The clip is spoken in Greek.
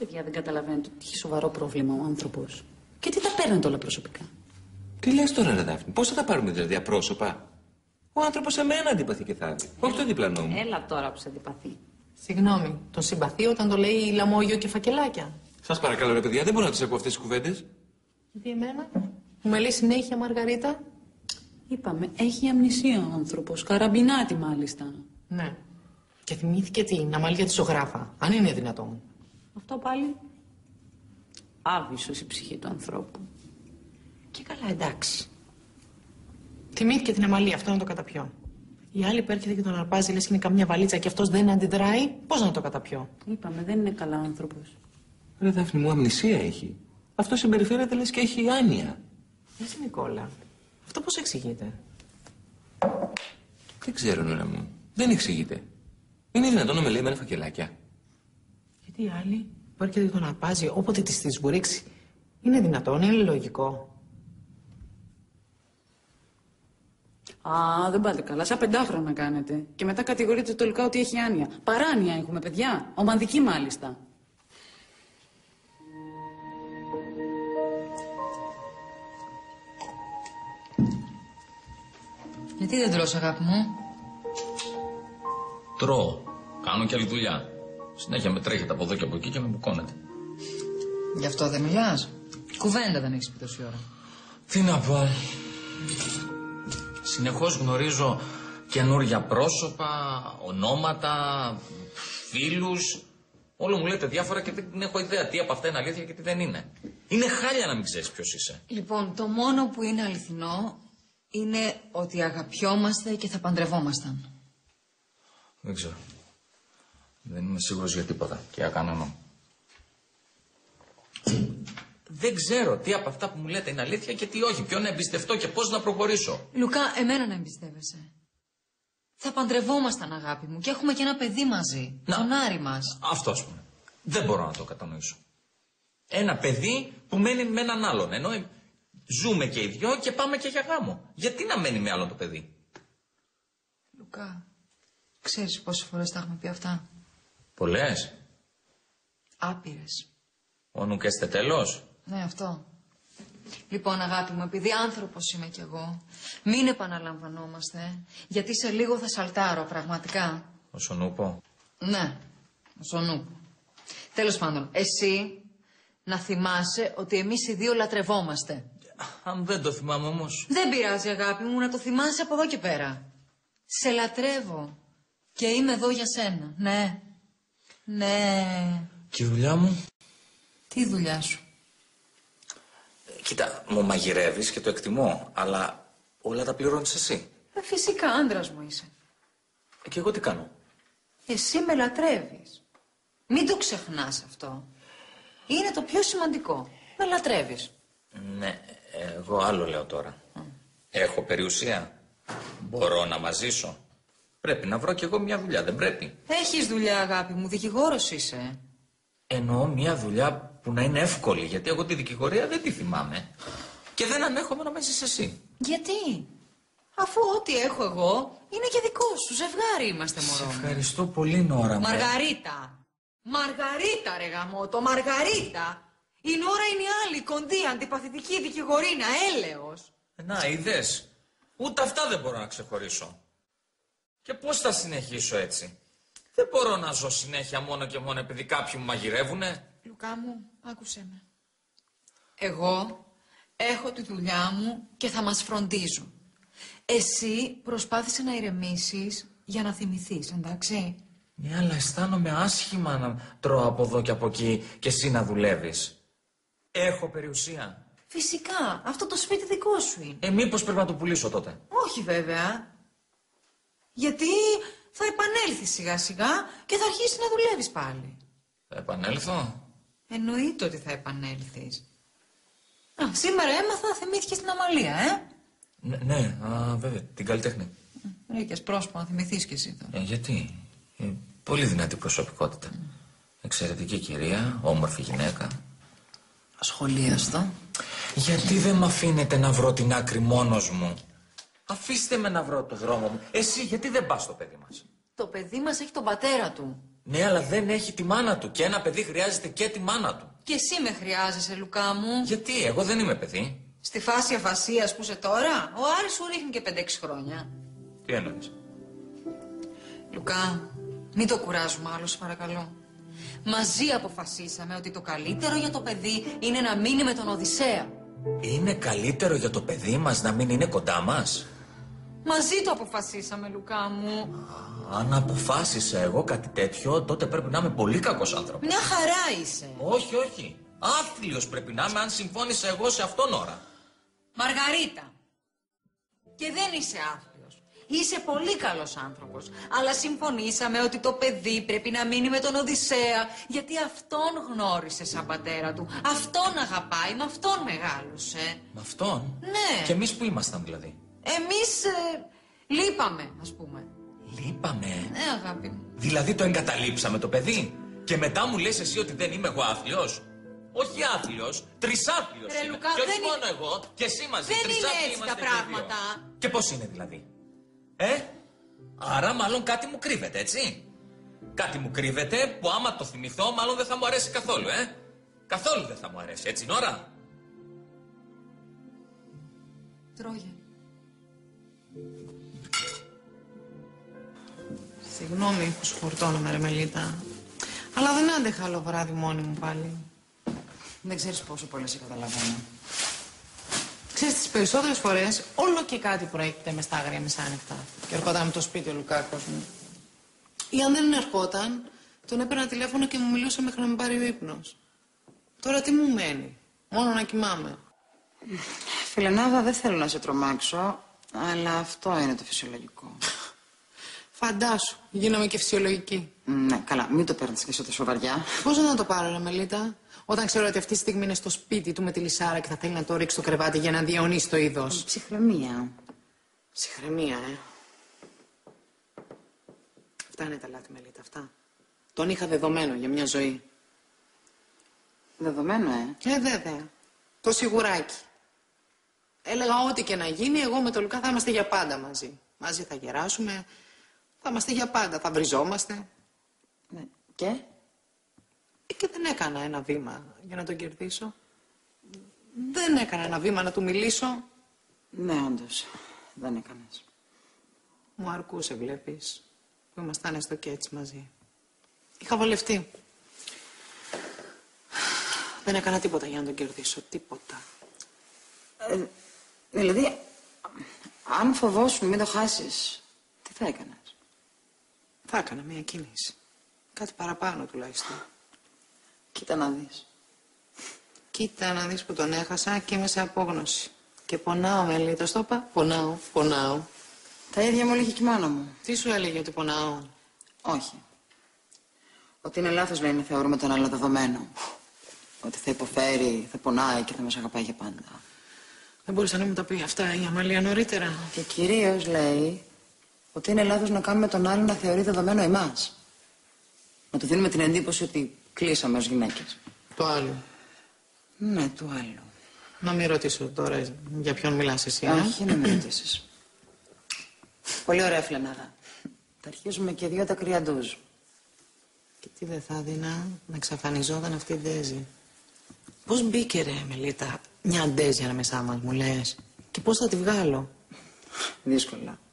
παιδιά, δεν καταλαβαίνετε ότι έχει σοβαρό πρόβλημα ο άνθρωπος? Και τι τα παίρνετε όλα προσωπικά? Τι λες τώρα, ρε Δάφνη, πώς θα τα πάρουμε δηλαδή απρόσωπα? Ο άνθρωπος εμένα αντιπαθεί και θάβει, όχι το διπλανό μου. Έλα τώρα που σε αντιπαθεί. Συγγνώμη, τον συμπαθεί όταν το λέει λαμόγιο και φακελάκια. Σας παρακαλώ, ρε παιδιά, δεν μπορώ να τις ακούω αυτές τις κουβέντες. Γιατί εμένα, μου με λέει συνέχεια Μαργαρίτα. Είπαμε, έχει αμνησία ο άνθρωπος, καραμπινάτη μάλιστα. Ναι. Και θυμήθηκε την αμάλια της ζωγράφα, αν είναι δυνατόν. Αυτό πάλι. Άβυσσος η ψυχή του ανθρώπου. Και καλά, εντάξει. Θυμήθηκε την αμαλία, αυτό να το καταπιώ. Η άλλη που έρχεται και τον αρπάζει, λες και είναι καμιά βαλίτσα και αυτός δεν αντιδράει, πώς να το καταπιώ? Είπαμε, δεν είναι καλά άνθρωπος. Ρε Δάφνη μου, αμνησία έχει. Αυτό συμπεριφέρεται λες και έχει άνοια. Εσύ Νικόλα, αυτό πώς εξηγείται? Δεν ξέρω, νόρα μου. Δεν εξηγείται. Είναι δυνατόν να με λέει εμένα φακελάκια? Γιατί η άλλη που έρχεται και τον αρπάζει όποτε τη σβουρίξει, είναι δυνατόν, είναι λογικό? Α, δεν πάτε καλά. Σαν 5χρονα κάνετε. Και μετά κατηγορείτε τελικά ότι έχει άνοια. Παράνοια έχουμε, παιδιά. Ομαδική μάλιστα. Γιατί δεν τρως, αγάπη μου? Τρώω. Κάνω και άλλη δουλειά. Συνέχεια με τρέχετε από εδώ και από εκεί και με μπουκώνετε. Γι' αυτό δεν μιλάς? Κουβέντα δεν έχεις πει τόση ώρα. Τι να πω. Συνεχώς γνωρίζω καινούργια πρόσωπα, ονόματα, φίλους. Όλο μου λέτε διάφορα και δεν έχω ιδέα τι από αυτά είναι αλήθεια και τι δεν είναι. Είναι χάλια να μην ξέρεις ποιος είσαι. Λοιπόν, το μόνο που είναι αληθινό είναι ότι αγαπιόμαστε και θα παντρευόμασταν. Δεν ξέρω. Δεν είμαι σίγουρος για τίποτα και για κανέναν. Δεν ξέρω τι από αυτά που μου λέτε είναι αλήθεια και τι όχι. Ποιον να εμπιστευτώ και πώς να προχωρήσω. Λουκά, εμένα να εμπιστεύεσαι. Θα παντρευόμασταν, αγάπη μου, και έχουμε και ένα παιδί μαζί. Τον Άρη μας. Αυτό, ας πούμε. Δεν μπορώ να το κατανοήσω. Ένα παιδί που μένει με έναν άλλον. Ενώ ζούμε και οι δυο και πάμε και για γάμο. Γιατί να μένει με άλλον το παιδί? Λουκά, ξέρεις πόσες φορές τα έχουμε πει αυτά? Πολλές. Άπειρες. Όνου και στε τέλος. Ναι, αυτό. Λοιπόν, αγάπη μου, επειδή άνθρωπος είμαι κι εγώ, μην επαναλαμβανόμαστε, γιατί σε λίγο θα σαλτάρω, πραγματικά. Ο Σονούπο. Ναι, ο Σονούπο. Τέλος πάντων, εσύ να θυμάσαι ότι εμείς οι δύο λατρευόμαστε. Αν δεν το θυμάμαι όμως. Δεν πειράζει, αγάπη μου, να το θυμάσαι από εδώ και πέρα. Σε λατρεύω και είμαι εδώ για σένα, ναι. Ναι. Και η δουλειά μου? Τι δουλειά σου? Κοίτα, μου μαγειρεύεις και το εκτιμώ, αλλά όλα τα πληρώνεις εσύ. Φυσικά, άντρας μου είσαι. Και εγώ τι κάνω? Εσύ με λατρεύεις. Μην το ξεχνάς αυτό. Είναι το πιο σημαντικό. Με λατρεύεις. Ναι, εγώ άλλο λέω τώρα. Έχω περιουσία. Μπορώ να μαζίσω. Πρέπει να βρω κι εγώ μια δουλειά, δεν πρέπει? Έχεις δουλειά, αγάπη μου, δικηγόρος είσαι. Εννοώ μια δουλειά που να είναι εύκολη, γιατί εγώ τη δικηγορία δεν τη θυμάμαι. Και δεν ανέχομαι να με ζεις εσύ. Γιατί? Αφού ό,τι έχω εγώ είναι και δικό σου. Ζευγάρι είμαστε, μωρό. Σε ευχαριστώ πολύ, Νόρα μου. Μαργαρίτα. Μαργαρίτα, ρε γαμώτο, Μαργαρίτα. Η Νόρα είναι η άλλη, κοντή, αντιπαθητική δικηγορίνα, έλεος. Να, είδες. Ούτε αυτά δεν μπορώ να ξεχωρίσω. Και πώς θα συνεχίσω έτσι? Δεν μπορώ να ζω συνέχεια μόνο και μόνο επειδή κάποιοι μου μαγειρεύουνε. Λουκά μου, άκουσέ με. Εγώ έχω τη δουλειά μου και θα μας φροντίζω. Εσύ προσπάθησε να ηρεμήσεις για να θυμηθείς, εντάξει? Ναι, αλλά αισθάνομαι άσχημα να τρώω από εδώ και από εκεί και εσύ να δουλεύεις. Έχω περιουσία. Φυσικά, αυτό το σπίτι δικό σου είναι. Μήπως πρέπει να το πουλήσω τότε? Όχι βέβαια. Γιατί θα επανέλθεις σιγά σιγά και θα αρχίσεις να δουλεύεις πάλι. Θα επανέλθω? Εννοείται ότι θα επανέλθεις. Σήμερα έμαθα θυμήθηκες την Αμαλία, Ναι, βέβαια, την καλλιτέχνη. Βρήκες πρόσωπο να θυμηθείς κι εσύ τώρα. Γιατί? Πολύ δυνατή προσωπικότητα. Εξαιρετική κυρία, όμορφη γυναίκα. Ασχολίαστο. Γιατί δεν με αφήνετε να βρω την άκρη μόνος μου? Αφήστε με να βρω το δρόμο μου. Εσύ γιατί δεν πας στο παιδί μας? Το παιδί μας έχει τον πατέρα του. Ναι, αλλά δεν έχει τη μάνα του. Και ένα παιδί χρειάζεται και τη μάνα του. Και εσύ με χρειάζεσαι, Λουκά μου. Γιατί, εγώ δεν είμαι παιδί. Στη φάση αφασίας που είσαι τώρα, ο Άρης σου ρίχνει και 5-6 χρόνια. Τι εννοείς? Λουκά, μην το κουράζουμε άλλο, σε παρακαλώ. Μαζί αποφασίσαμε ότι το καλύτερο για το παιδί είναι να μείνει με τον Οδυσσέα. Είναι καλύτερο για το παιδί μας να μην είναι κοντά μας? Μαζί το αποφασίσαμε, Λουκά μου. Αν αποφάσισα εγώ κάτι τέτοιο, τότε πρέπει να είμαι πολύ κακός άνθρωπος. Μια χαρά είσαι. Όχι, όχι. Άθλιος πρέπει να είμαι αν συμφώνησα εγώ σε αυτόν ώρα. Μαργαρίτα. Και δεν είσαι άθλιος. Είσαι πολύ καλός άνθρωπος. Αλλά συμφωνήσαμε ότι το παιδί πρέπει να μείνει με τον Οδυσσέα. Γιατί αυτόν γνώρισε σαν πατέρα του. Αυτόν αγαπάει, με αυτόν μεγάλωσε. Με αυτόν? Ναι. Και εμείς που ήμασταν δηλαδή? Εμείς λείπαμε, ας πούμε. Λείπαμε. Ναι, αγάπη μου. Δηλαδή το εγκαταλείψαμε το παιδί. Και μετά μου λες εσύ ότι δεν είμαι εγώ άθλιος? Όχι άθλιος, τρισάθλιος Ρε, είμαι. Λουκά, Και όχι δεν μόνο εγώ, και εσύ μαζί. Δεν είναι Τρισάθλοι έτσι είμαστε τα και οι δύο. πράγματα. Και πώς είναι δηλαδή? Άρα μάλλον κάτι μου κρύβεται, έτσι? Κάτι μου κρύβεται που άμα το θυμηθώ μάλλον δεν θα μου αρέσει καθόλου, Καθόλου δεν θα μου αρέσει, έτσι Νόρα? Τρώγε. Συγγνώμη που σου φορτώνομαι, ρε Μελίτα. Αλλά δεν άντεχα άλλο βράδυ μόνη μου πάλι. Δεν ξέρεις πόσο πολύ σε καταλαβαίνω. Ξέρεις, τις περισσότερες φορές όλο και κάτι προέκυπτε με στα άγρια μεσάνυχτα. Και ερχόταν με το σπίτι ο Λουκάκος μου. Ή αν δεν ερχόταν, τον έπαιρνα τηλέφωνο και μου μιλούσε μέχρι να με πάρει ο ύπνος. Τώρα τι μου μένει? Μόνο να κοιμάμαι. Φιλενάδα, δεν θέλω να σε τρομάξω, αλλά αυτό είναι το φυσιολογικό. Φαντάσου, γίνομαι και φυσιολογική. Ναι, καλά, μην το παίρνεις και τόσο σοβαριά. Πώς να το πάρω, ρε Μελίτα, όταν ξέρω ότι αυτή τη στιγμή είναι στο σπίτι του με τη Λυσάρα και θα θέλει να το ρίξει στο κρεβάτι για να διαιωνίσει το είδος. Ψυχραιμία. Ψυχραιμία, Αυτά είναι τα λάθη, Μελίτα, αυτά. Τον είχα δεδομένο για μια ζωή. Δεδομένο, Βέβαια. Το σιγουράκι. Έλεγα ό,τι και να γίνει, εγώ με το Λουκά θα είμαστε για πάντα μαζί. Μαζί θα γεράσουμε, θα είμαστε για πάντα, θα βριζόμαστε. Ναι. Και? Και δεν έκανα ένα βήμα για να τον κερδίσω. Δεν έκανα ένα βήμα να του μιλήσω. Ναι, όντως. Δεν έκανες. Μου αρκούσε, βλέπεις, που ήμασταν στο και έτσι μαζί. Είχα βολευτεί. Δεν έκανα τίποτα για να τον κερδίσω, τίποτα. Δηλαδή, αν φοβόσουν μην το χάσεις, τι θα έκανες? Θα έκανα μια κίνηση. Κάτι παραπάνω τουλάχιστον. Κοίτα να δεις. Κοίτα να δεις που τον έχασα και είμαι σε απόγνωση. Και πονάω, Μελίτα, στο είπα. Πονάω. Τα ίδια μου έλεγε και η μάνα μου. Τι σου έλεγε ότι πονάω? Όχι. Ότι είναι λάθος, λέει, να θεωρούμε τον άλλο δεδομένο. Ότι θα υποφέρει, θα πονάει και θα μας αγαπάει για πάντα. Δεν μπορούσε να μου τα πει αυτά η Αμαλία νωρίτερα. Και κυρίως λέει ότι είναι λάθος να κάνουμε τον άλλο να θεωρεί δεδομένο εμάς. Να του δίνουμε την εντύπωση ότι κλείσαμε ως γυναίκες. Το άλλο. Ναι, του άλλου. Να μην ρωτήσω τώρα για ποιον μιλάς εσύ. Όχι, να με ρωτήσεις. Πολύ ωραία, Φιλενάδα. Θα αρχίσουμε και δύο τα κρυαντούζ. Και τι δεν θα έδινα να εξαφανιζόταν αυτή η Ντέζη. Πώς μπήκε, ρε Μελίτα, μια Ντέζη ανάμεσά μας, μου λες? Και πώς θα τη βγάλω? Δύσκολα.